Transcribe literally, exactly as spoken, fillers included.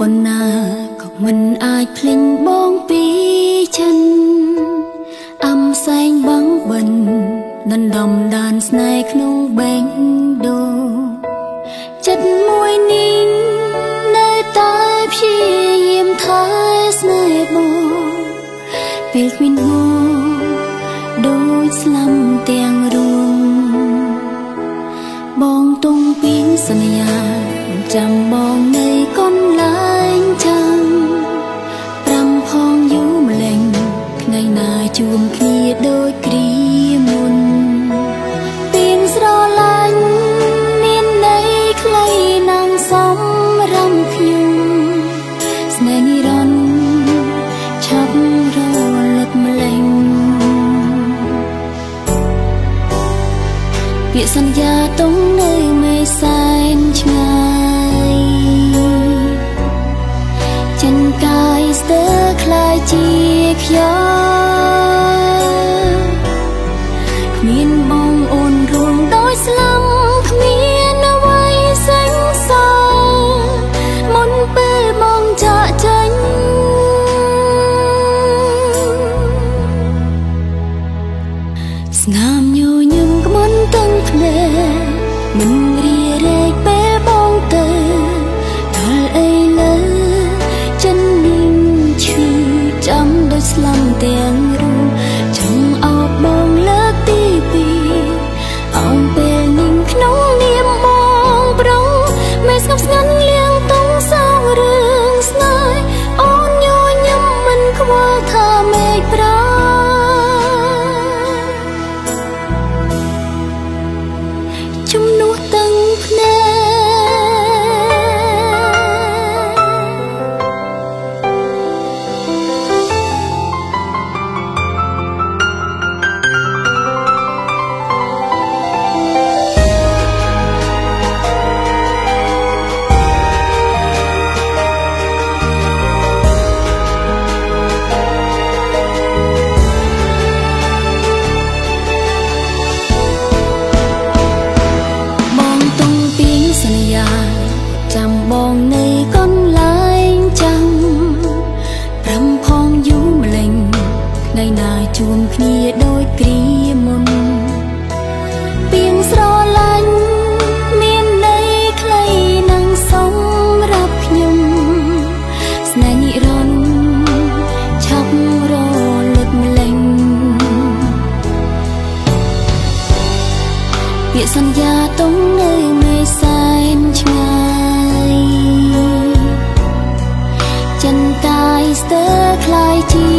ប៉ុណ្ណាក៏មិនអាចភ្លេចបងពីចិនអំសែងបងបិនដណ្ដំដានស្នេហ៍ក្នុងបេងដូចិត្តមួយនេះនៅតែព្យាយាមថែស្នេហ៍បងពេលគ្មានបងដូចស្លាំទាំងរួមបងទុំពីងសន្យាចាំបងនៅកន្លែងចាំប្រាំផងយូរម្លេងថ្ងៃណាជួបគ្នាដូចគ្រាមុនពីងស្រឡាញ់មានន័យខ្លីណាស់សំរំខ្ញុំស្នេហ៍និរន្តរ៍ឆាប់រលឹកម្លេងពាក្យសន្យាទុំនៅមេសែនឆ្ងាយចិនកាយស្ទើរคล้ายជាខ្យល់គ្មានបងអូនរួមដោយស្លាំគ្មានអ្វីសេងសល់មុនពេលបងចាក់ចេញស្នាមញញឹមក្មិនទាំងភ្នែកមិនរីរែកពេលបងទៅដល់អីលើចិននឹងឈឺចាំដូចស្លាំទាំងរូបចង់អបបងលើកទីពីរអោងពេលនឹងក្នុងនាមបងប្រុងមិនស្ងប់ស្ងាត់លៀងទុំសងរឿងស្នេហ៍អូនញញឹមមិនខ្វល់ថាមេឃប្រាជំនួសទាំងភ្នែកចាំបងនៅកន្លែងចាំប្រាំផងយូរម្លេងថ្ងៃណាជួបគ្នាដូចគ្រាមុនពីងស្រឡាញ់មានន័យខ្លីណាស់សម្រាប់ខ្ញុំស្នេហ៍និរន្តរ៍ឆាប់រលឹកម្លេងពាក្យសន្យាទុំនៅមេសែនឆ្ងាយចិនកាយស្ទើរคล้ายជា